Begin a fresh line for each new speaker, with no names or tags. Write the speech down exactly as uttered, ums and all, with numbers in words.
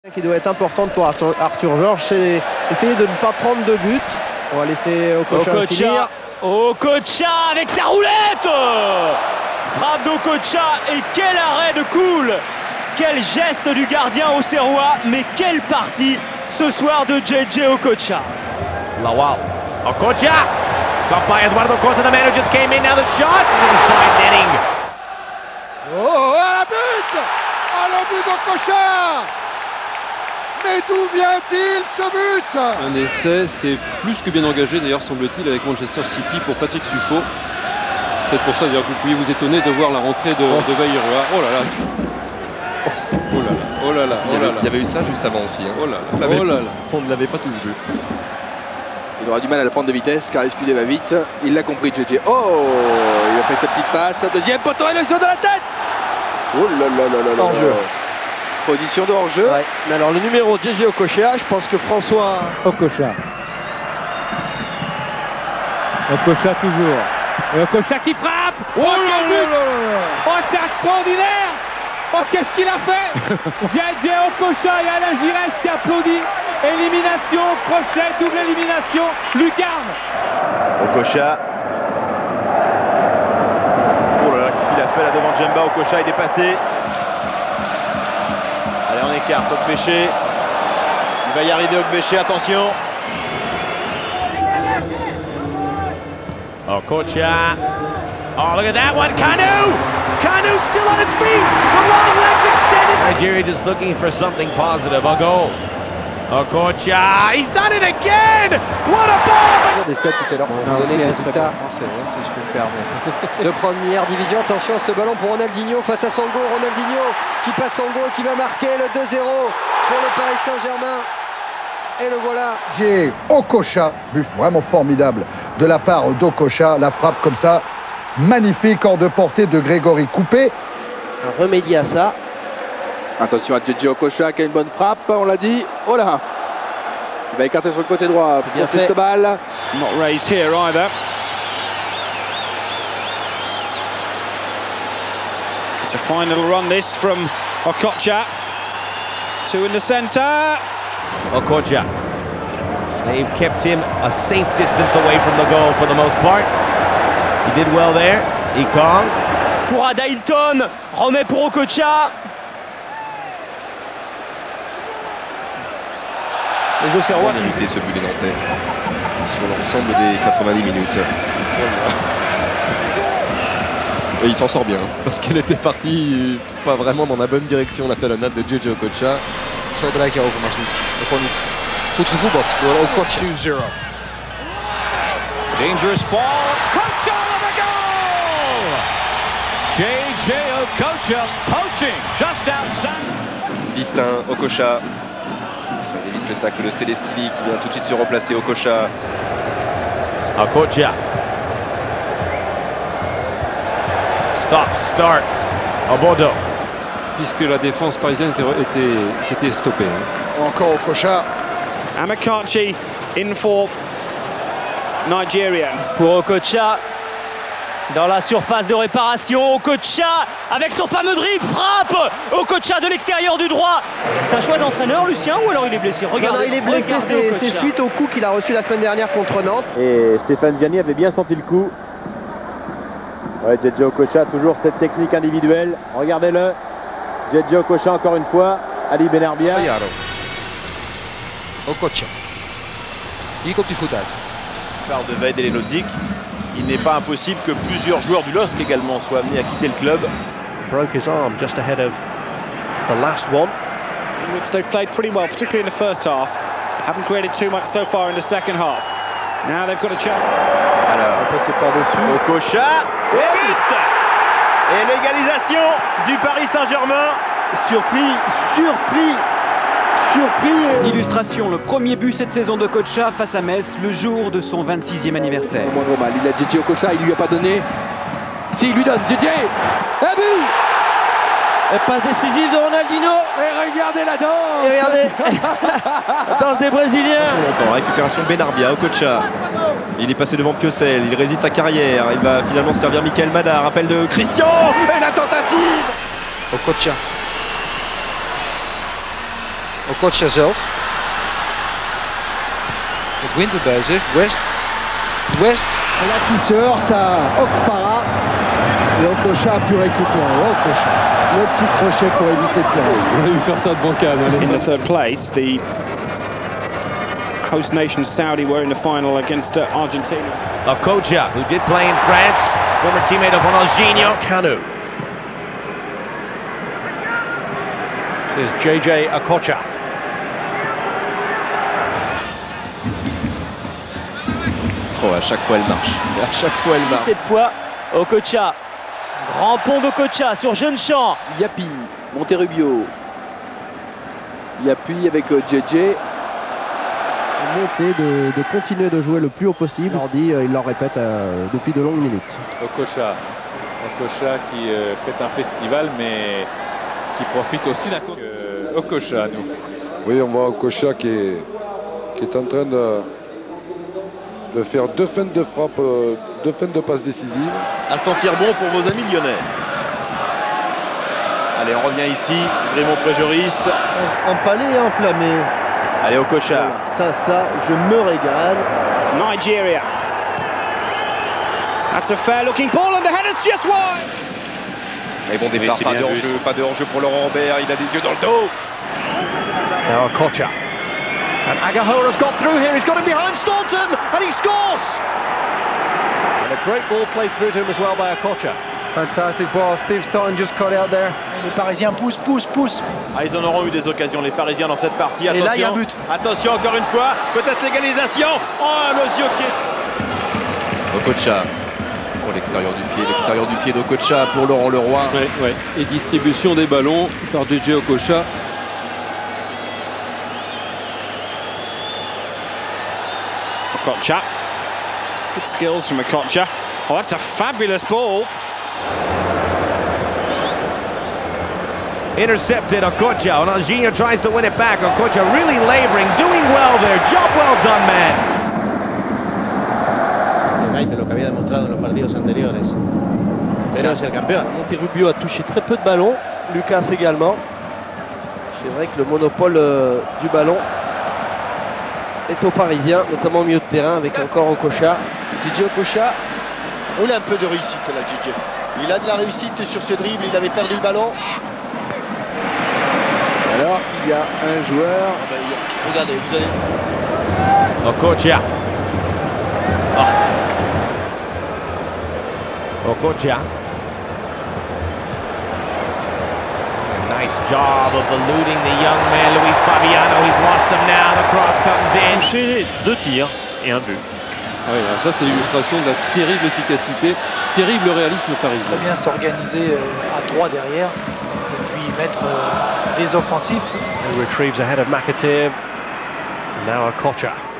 Qui doit être importante pour Arthur, Arthur Georges, c'est essayer de ne pas prendre de but. On va laisser Okocha, Okocha finir.
Okocha avec sa roulette, frappe d'Okocha et quel arrêt de Cool. Quel geste du gardien auxerrois, mais quelle partie ce soir de J J Okocha.
Lawal, Okocha, got by Eduardo Costa, the man who just came in, now the shot into the side netting.
Oh, à la but! À la but d'Okocha! Mais d'où vient-il ce but?
Un essai, c'est plus que bien engagé d'ailleurs semble-t-il avec Manchester City pour Patrick Suffo. Peut-être pour ça que vous pouviez vous étonner de voir la rentrée de, de Baïrua. Oh là là. Oh là là, oh là là, oh là là.
Il y avait eu ça juste avant aussi. Hein.
Oh là là,
on,
oh là là.
On ne l'avait pas tous vu.
Il aura du mal à le prendre de vitesse car Escudé va vite. Il l'a compris, J J. Oh, il a fait sa petite passe. Deuxième poteau et le saut de la tête. Oh là là là là là.
Hors-jeu.
Position de hors-jeu.
Ouais. Mais alors le numéro J J Okocha, je pense que François
Okocha. Okocha toujours. Et Okocha qui frappe. Oh, oh quel but! Oh, c'est extraordinaire! Oh, qu'est-ce qu'il a fait? J J Okocha et Alain Giresse qui applaudit. Élimination, crochet, double élimination. Lucarne.
Okocha. Oh là là, qu'est-ce qu'il a fait là devant Djemba? Okocha est dépassé. Allez, on écarte Okbéché. Il va y arriver Okbéché, attention.
Okocha. Oh, look at that one. Kanu! Kanu still on his feet. The long legs extended. Nigeria just looking for something positive. A goal. Okocha. He's done it again. What a ball!
des stats tout à l'heure pour vous donner les résultats
français, hein, si je peux me permettre.
de première division. Attention à ce ballon pour Ronaldinho face à Songo. Ronaldinho qui passe Songo et qui va marquer le deux zéro pour le Paris Saint-Germain. Et le voilà.
J J Okocha, but vraiment formidable de la part d'Okocha. La frappe comme ça, magnifique, hors de portée de Grégory Coupé.
Un remédier à ça.
Attention à J J Okocha qui a une bonne frappe, on l'a dit. Oh là! Il va écarter sur le côté droit.
C'est bien
pour
fait.
Cristobal.
Not raised here either. It's a fine little run this from Okocha. Two in the centre.
Okocha. They've kept him a safe distance away from the goal for the most part. He did well there. Ekong.
Pour Adailton. Remet pour Okocha. Les Auxerrois.
On a limité ce but des Nantais sur l'ensemble des quatre-vingt-dix minutes. Et il s'en sort bien, parce qu'elle était partie pas vraiment dans la bonne direction, la talonnade de J J Okocha.
Zo bereik je Overmars niet. Dat gewoon niet. Goed gevoetbald door Okocha.
two zero. Dangerous ball. Okocha with a goal! J J Okocha poaching just outside.
Distinct, Okocha. Ça évite le tacle de Celestini qui vient tout de suite se replacer. Okocha.
Okocha. Stop, starts. Obodo.
Puisque la défense parisienne était, était, s'était stoppée. Hein.
Encore Okocha.
Amakachi in for Nigeria.
Pour Okocha. Dans la surface de réparation, Okocha avec son fameux dribble, frappe Okocha de l'extérieur du droit. C'est un choix d'entraîneur, Lucien, ou alors il est blessé? Regardez,
non, non, il est blessé, c'est suite au coup qu'il a reçu la semaine dernière contre Nantes.
Et Stéphane Gianni avait bien senti le coup. Ouais, J J Okocha, toujours cette technique individuelle. Regardez-le. J J Okocha encore une fois. Ali Benarbia.
Jaro. Okocha. Hier komt hij goed uit.
Part de Vaid Elenodik. Il n'est pas impossible que plusieurs joueurs du L O S C également soient amenés à quitter le club.
Broke his arm just ahead of the last one.
In which they've played pretty well, particularly in the first half. Haven't created too much so far in the second half. Now they've got a chance. Alors, on passe par-dessus. Okocha. Et but! Et l'égalisation du Paris Saint-Germain.
Surpris, surpris, surpris.
Illustration, le premier but cette saison de Okocha face à Metz, le jour de son vingt-sixième anniversaire.
Au moindre mal, il a J J Okocha, il lui a pas donné. Si, il lui donne, J J. Un but!
Et passe décisive de Ronaldinho.
Et regardez la danse.
Et regardez la danse des Brésiliens.
Longtemps, récupération Benarbia, Okocha. Il est passé devant Piocel, il résiste sa carrière. Il va finalement servir Michael Mada. Rappel de Christian. Et la tentative.
Okocha. Okocha zelf. Met Winter bij zich. West. West.
Et là qui se heurte à Okpara. Et Okocha a pu récupérer. Okocha. Le petit crochet pour éviter Pires.
On va lui faire ça devant Cannes.
In the third place, the host nation Saudi were in the final against uh, Argentina.
Okocha, who did play in France, former teammate of Ronaldinho.
Kanu. This is J J Okocha.
Oh, à chaque fois elle marche. Et à chaque fois elle marche.
Cette fois, Okocha. Grand pont d'Okocha sur Jeune-Champ.
Yapi, Monterrubio. Yapi avec J J.
Monter, de, de continuer de jouer le plus haut possible. Il leur dit, il leur répète euh, depuis de longues minutes.
Okocha. Okocha qui euh, fait un festival, mais qui profite aussi d'un coup. Euh, Okocha, nous.
Oui, on voit Okocha qui est, qui est en train de, de faire deux feintes de frappe, euh, deux feintes de passes décisives.
À sentir bon pour vos amis lyonnais. Allez, on revient ici. Raymond Préjoris.
Empalé et enflammé.
Allez, Okocha.
Ça, ça, je me régale.
Nigeria. That's a fair looking ball and the header's just wide.
Mais bon départ, pas de hors-jeu, pas de hors-jeu pour Laurent Robert, il a des yeux dans le dos.
Now Okocha. And Agahora's got through here, he's got him behind Staunton, and he scores! And a great ball played through to him as well by Okocha. Fantastic ball, Steve Staunton just cut out there.
Les Parisiens poussent, poussent, poussent.
Ah, ils en auront eu des occasions, les Parisiens, dans cette partie. Attention,
et là, il y a un but.
Attention, encore une fois, peut-être l'égalisation. Oh, Lozio qui est... Okocha. Pour l'extérieur du pied, l'extérieur du pied d'Okocha pour Laurent Leroy.
Ouais, ouais. Et distribution des ballons par J J Okocha.
Okocha. Good skills from Okocha. Oh, that's a fabulous ball.
Intercepted Okocha. Ronaldinho tries to win it back. Okocha really laboring, doing well there. Job well done, man.
De lo que había demostrado en los partidos anteriores. Pero es el campeón.
Monterrubio a touché très peu de ballons. Lucas également. C'est vrai que le monopole euh, du ballon est aux Parisiens, notamment au milieu de terrain avec encore Okocha.
J J Okocha. Oh, il a un peu de réussite là, J J. Il a de la réussite sur ce dribble, il avait perdu le ballon. Alors, il y a un joueur.
Regardez, vous allez.
Okocha. Oh. Okocha. A nice job of eluding the young man, Luis Fabiano. He's lost him now. The cross comes in.
Touché, deux tirs et un but.
Ah oui, alors ça c'est l'illustration de la terrible efficacité, terrible réalisme parisien.
Très bien s'organiser à trois derrière et puis mettre des offensifs.
He retrieves ahead of McAteer. Now Okocha.